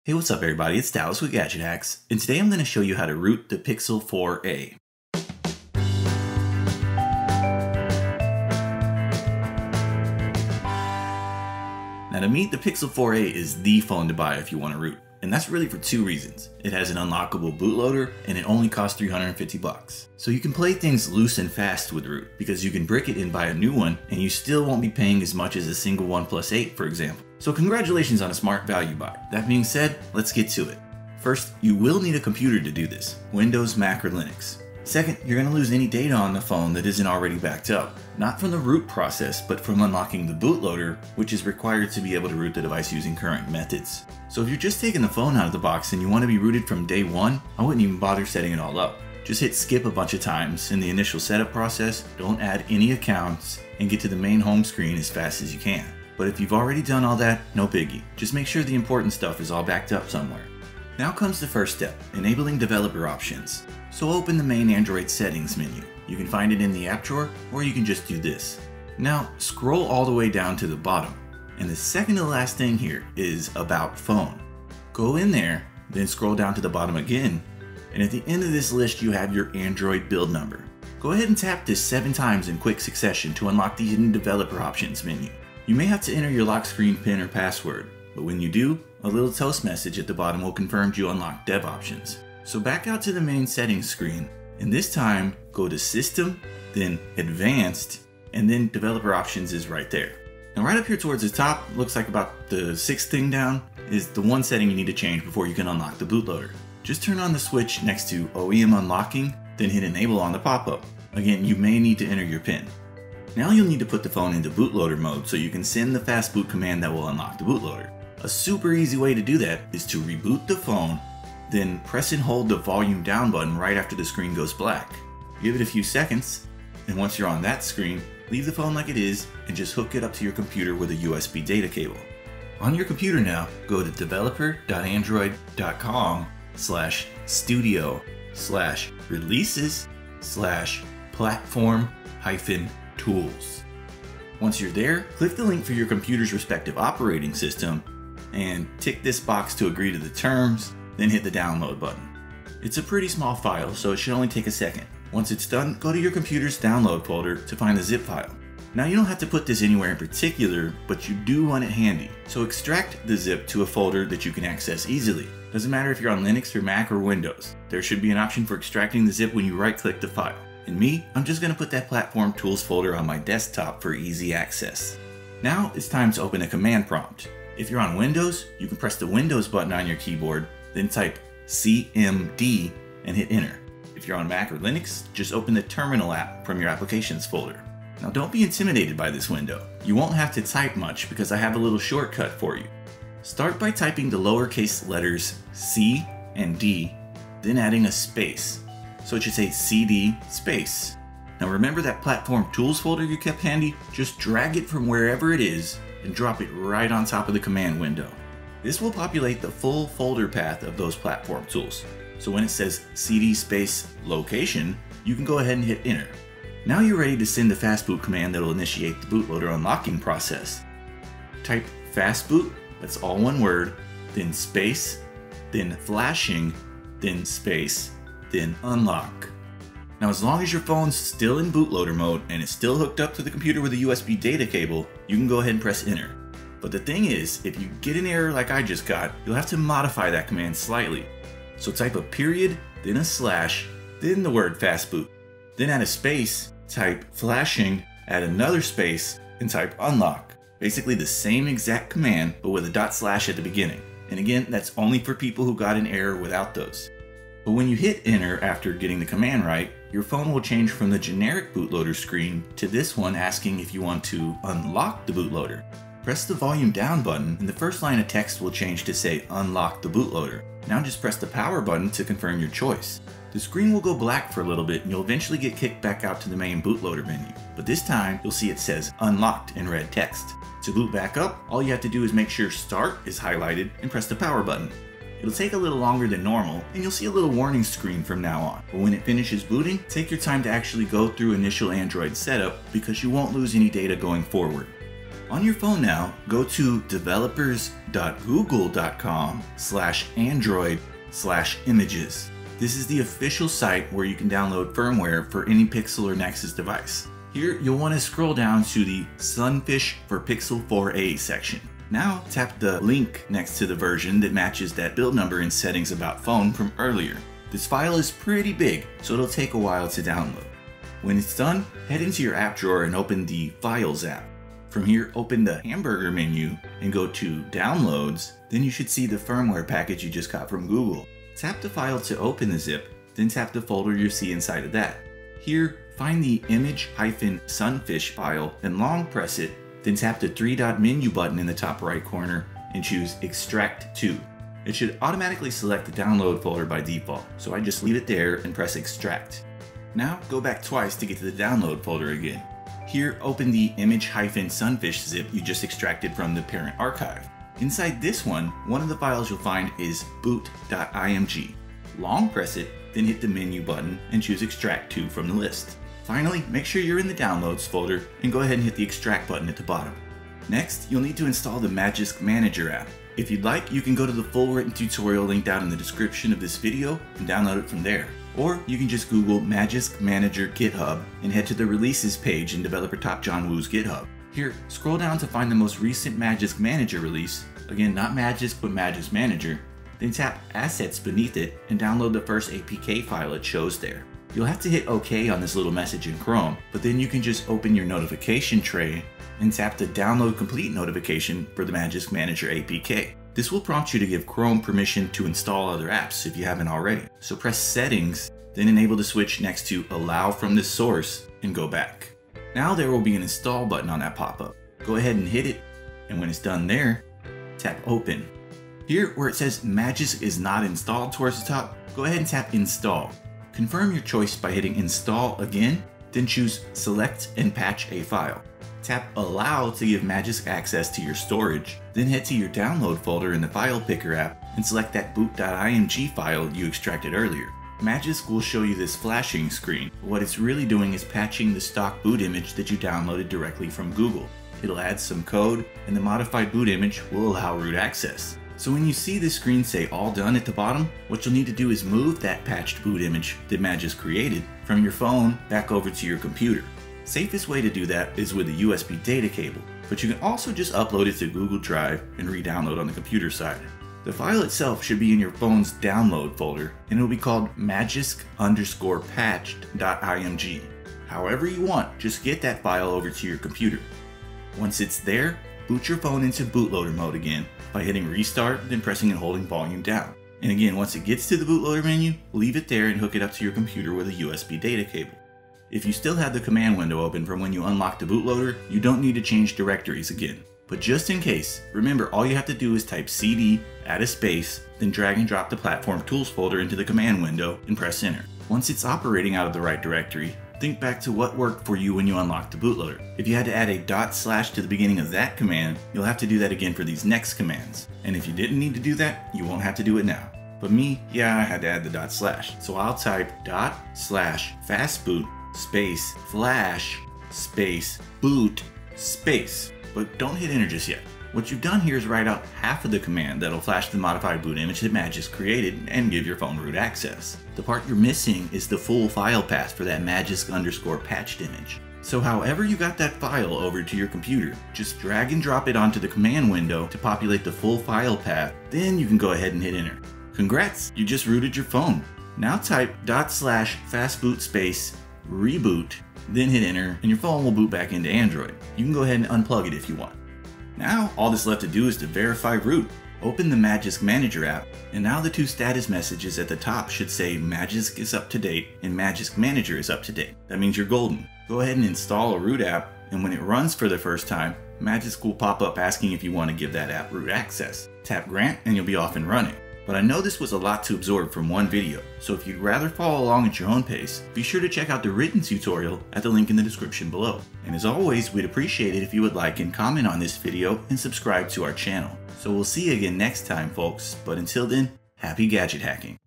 Hey, what's up everybody, it's Dallas with Gadget Hacks, and today I'm going to show you how to root the Pixel 4a. Now to me, the Pixel 4a is the phone to buy if you want to root, and that's really for two reasons. It has an unlockable bootloader, and it only costs $350. So you can play things loose and fast with root, because you can brick it and buy a new one, and you still won't be paying as much as a single OnePlus 8, for example. So congratulations on a smart value buy. That being said, let's get to it. First, you will need a computer to do this, Windows, Mac, or Linux. Second, you're going to lose any data on the phone that isn't already backed up. Not from the root process, but from unlocking the bootloader, which is required to be able to root the device using current methods. So if you're just taking the phone out of the box and you want to be rooted from day one, I wouldn't even bother setting it all up. Just hit skip a bunch of times in the initial setup process, don't add any accounts, and get to the main home screen as fast as you can. But if you've already done all that, no biggie. Just make sure the important stuff is all backed up somewhere. Now comes the first step, enabling developer options. So open the main Android settings menu. You can find it in the app drawer, or you can just do this. Now scroll all the way down to the bottom, and the second to last thing here is About Phone. Go in there, then scroll down to the bottom again, and at the end of this list you have your Android build number. Go ahead and tap this 7 times in quick succession to unlock the hidden developer options menu. You may have to enter your lock screen PIN or password, but when you do, a little toast message at the bottom will confirm you unlocked dev options. So back out to the main settings screen, and this time go to System, then Advanced, and then Developer Options is right there. Now right up here towards the top, looks like about the 6th thing down, is the one setting you need to change before you can unlock the bootloader. Just turn on the switch next to OEM Unlocking, then hit Enable on the pop-up. Again, you may need to enter your PIN. Now you'll need to put the phone into bootloader mode so you can send the fastboot command that will unlock the bootloader. A super easy way to do that is to reboot the phone, then press and hold the volume down button right after the screen goes black. Give it a few seconds, and once you're on that screen, leave the phone like it is and just hook it up to your computer with a USB data cable. On your computer now, go to developer.android.com/studio/releases/platform-tools. Once you're there, click the link for your computer's respective operating system and tick this box to agree to the terms, then hit the download button. It's a pretty small file, so it should only take a second. Once it's done, go to your computer's download folder to find the zip file. Now you don't have to put this anywhere in particular, but you do want it handy. So extract the zip to a folder that you can access easily. Doesn't matter if you're on Linux or Mac or Windows. There should be an option for extracting the zip when you right-click the file. And me, I'm just going to put that platform tools folder on my desktop for easy access. Now it's time to open a command prompt. If you're on Windows, you can press the Windows button on your keyboard, then type CMD and hit enter. If you're on Mac or Linux, just open the Terminal app from your Applications folder. Now don't be intimidated by this window. You won't have to type much because I have a little shortcut for you. Start by typing the lowercase letters C and D, then adding a space. So it should say CD space. Now remember that platform tools folder you kept handy? Just drag it from wherever it is and drop it right on top of the command window. This will populate the full folder path of those platform tools. So when it says CD space location, you can go ahead and hit enter. Now you're ready to send the fastboot command that will initiate the bootloader unlocking process. Type fastboot, that's all one word, then space, then flashing, then space, then unlock. Now as long as your phone's still in bootloader mode and it's still hooked up to the computer with a USB data cable, you can go ahead and press enter. But the thing is, if you get an error like I just got, you'll have to modify that command slightly. So type a period, then a slash, then the word fastboot. Then add a space, type flashing, add another space, and type unlock. Basically the same exact command, but with a ./ at the beginning. And again, that's only for people who got an error without those. But when you hit enter after getting the command right, your phone will change from the generic bootloader screen to this one asking if you want to unlock the bootloader. Press the volume down button and the first line of text will change to say unlock the bootloader. Now just press the power button to confirm your choice. The screen will go black for a little bit and you'll eventually get kicked back out to the main bootloader menu. But this time you'll see it says unlocked in red text. To boot back up, all you have to do is make sure start is highlighted and press the power button. It'll take a little longer than normal and you'll see a little warning screen from now on. But when it finishes booting, take your time to actually go through initial Android setup because you won't lose any data going forward. On your phone now, go to developers.google.com/android/images. This is the official site where you can download firmware for any Pixel or Nexus device. Here, you'll want to scroll down to the Sunfish for Pixel 4a section. Now, tap the link next to the version that matches that build number and settings about phone from earlier. This file is pretty big, so it'll take a while to download. When it's done, head into your app drawer and open the Files app. From here, open the hamburger menu and go to Downloads. Then you should see the firmware package you just got from Google. Tap the file to open the zip, then tap the folder you see inside of that. Here, find the image-sunfish file and long press it, then tap the three-dot menu button in the top right corner and choose Extract to. It should automatically select the download folder by default, so I just leave it there and press Extract. Now go back twice to get to the download folder again. Here, open the image-sunfish zip you just extracted from the parent archive. Inside this one of the files you'll find is boot.img. Long press it, then hit the menu button and choose Extract to from the list. Finally, make sure you're in the Downloads folder and go ahead and hit the Extract button at the bottom. Next, you'll need to install the Magisk Manager app. If you'd like, you can go to the full written tutorial linked out in the description of this video and download it from there. Or you can just Google Magisk Manager GitHub and head to the releases page in developer Top John Woo's GitHub. Here, scroll down to find the most recent Magisk Manager release. Again, not Magisk, but Magisk Manager. Then tap Assets beneath it and download the first APK file it shows there. You'll have to hit OK on this little message in Chrome, but then you can just open your notification tray and tap the Download Complete notification for the Magisk Manager APK. This will prompt you to give Chrome permission to install other apps if you haven't already. So press Settings, then enable the switch next to Allow from this source and go back. Now there will be an Install button on that pop-up. Go ahead and hit it, and when it's done there, tap Open. Here, where it says Magisk is not installed towards the top, go ahead and tap Install. Confirm your choice by hitting Install again, then choose Select and Patch a file. Tap Allow to give Magisk access to your storage, then head to your download folder in the File Picker app and select that boot.img file you extracted earlier. Magisk will show you this flashing screen, but what it's really doing is patching the stock boot image that you downloaded directly from Google. It'll add some code, and the modified boot image will allow root access. So when you see this screen say All Done at the bottom, what you'll need to do is move that patched boot image that Magisk created from your phone back over to your computer. Safest way to do that is with a USB data cable, but you can also just upload it to Google Drive and re-download on the computer side. The file itself should be in your phone's download folder, and it will be called magisk_patched.img. However you want, just get that file over to your computer. Once it's there, boot your phone into bootloader mode again by hitting Restart, then pressing and holding volume down. And again, once it gets to the bootloader menu, leave it there and hook it up to your computer with a USB data cable. If you still have the command window open from when you unlocked the bootloader, you don't need to change directories again. But just in case, remember all you have to do is type CD, add a space, then drag and drop the Platform Tools folder into the command window and press Enter. Once it's operating out of the right directory, think back to what worked for you when you unlocked the bootloader. If you had to add a // to the beginning of that command, you'll have to do that again for these next commands. And if you didn't need to do that, you won't have to do it now. But me, yeah, I had to add the // So I'll type ./fastboot space flash space boot space. But don't hit enter just yet. What you've done here is write out half of the command that'll flash the modified boot image that Magisk created and give your phone root access. The part you're missing is the full file path for that Magisk_patched image. So however you got that file over to your computer, just drag and drop it onto the command window to populate the full file path, then you can go ahead and hit enter. Congrats, you just rooted your phone. Now type ./fastboot space reboot, then hit enter, and your phone will boot back into Android. You can go ahead and unplug it if you want. Now, all that's left to do is to verify root. Open the Magisk Manager app, and now the two status messages at the top should say Magisk is up to date and Magisk Manager is up to date. That means you're golden. Go ahead and install a root app, and when it runs for the first time, Magisk will pop up asking if you want to give that app root access. Tap Grant and you'll be off and running. But I know this was a lot to absorb from one video, so if you'd rather follow along at your own pace, be sure to check out the written tutorial at the link in the description below. And as always, we'd appreciate it if you would like and comment on this video and subscribe to our channel. So we'll see you again next time, folks, but until then, happy gadget hacking.